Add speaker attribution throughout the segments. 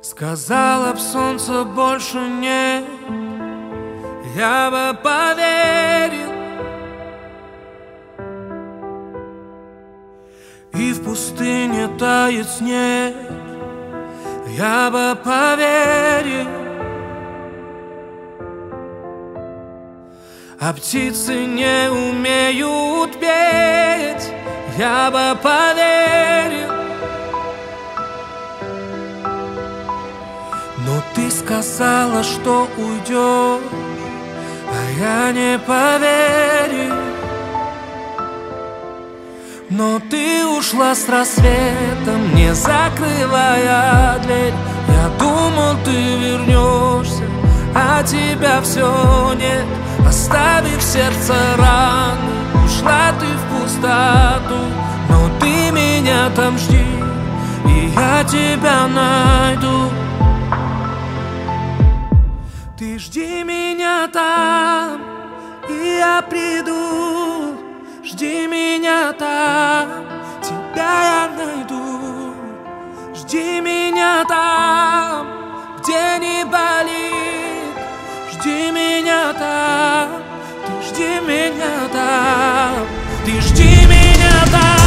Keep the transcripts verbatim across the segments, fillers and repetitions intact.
Speaker 1: Сказала б, солнца больше нет, я бы поверил. И в пустыне тает снег, я бы поверил. А птицы не умеют петь, я бы поверил. Но ты сказала, что уйдешь, а я не поверил. Но ты ушла с рассветом, не закрывая дверь. Я думал, ты вернешься, а тебя все нет. Оставив сердце раны, ушла ты в пустоту. Но ты меня там жди, и я тебя найду. Ты жди меня там, и я приду. Жди меня там, тебя я найду. Жди меня там, где не болит. Жди меня там, ты жди меня там, ты жди меня там.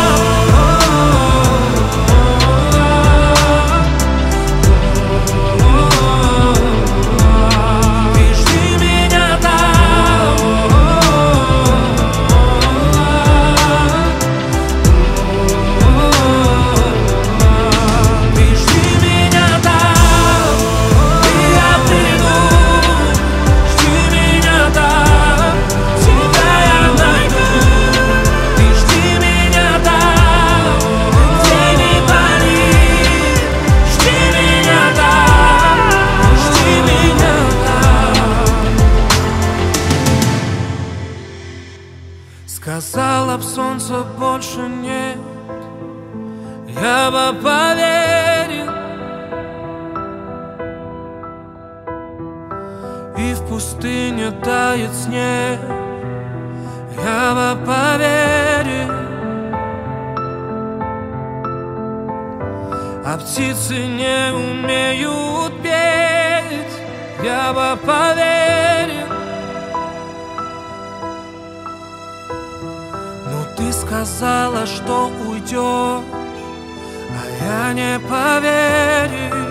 Speaker 1: Сказала б, солнца больше нет, я бы поверил. И в пустыне тает снег, я бы поверил. А птицы не умеют петь, я бы поверил. Ты сказала, что уйдешь, а я не поверил.